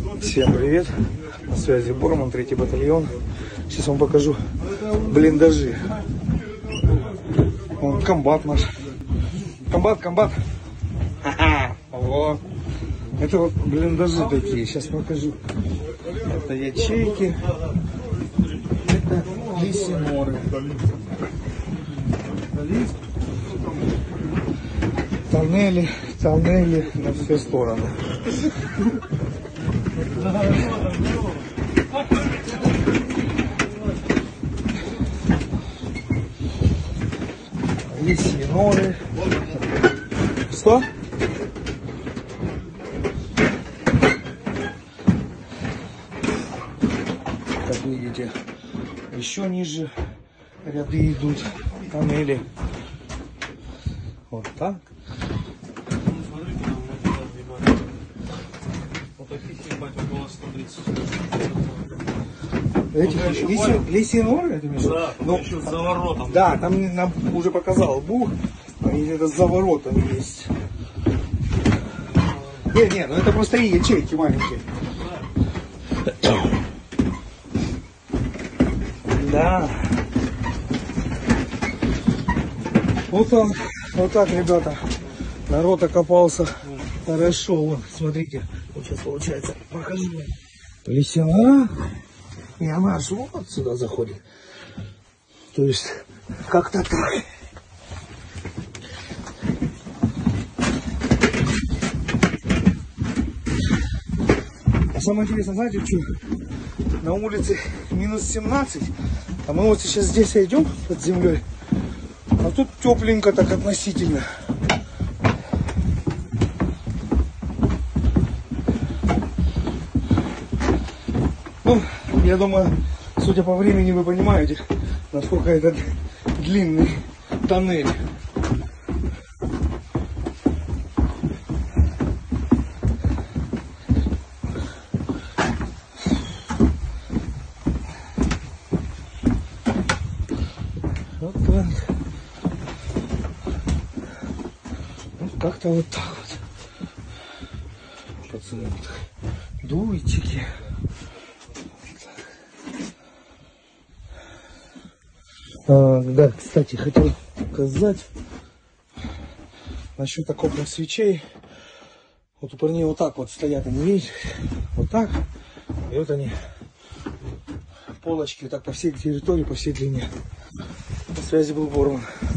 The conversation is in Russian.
Всем привет, на связи Борман, 3-й батальон. Сейчас вам покажу блиндажи. Вон комбат наш. Комбат. Ха-ха. Ого. Это вот блиндажи такие, сейчас покажу. Это ячейки. Это лисьи норы. Тоннели на все стороны. Лисьи норы. Что? Как видите, еще ниже ряды идут, тоннели. Вот так. Лисьи норы, это между? Да, ну, еще за воротом. Да, там нам уже показал Бух, они это за воротом есть. Не, ну это просто и ячейки маленькие. Да. Вот так, ребята. Народ окопался хорошо. Вот, смотрите, вот сейчас получается, покажу. Лисина. И она аж вот сюда заходит. То есть, как-то так. А самое интересное, знаете, что? На улице минус 17, а мы вот сейчас здесь идем под землей, а тут тепленько так относительно. Ну, я думаю, судя по времени, вы понимаете, насколько этот длинный тоннель. Вот так. Вот как-то вот так вот. Пацаны, дуйчики. Да, кстати, хотел сказать насчет окопных свечей. Вот у парней вот так вот стоят, они, видите, вот так. И вот они, полочки, вот так по всей территории, по всей длине. На связи был Борман.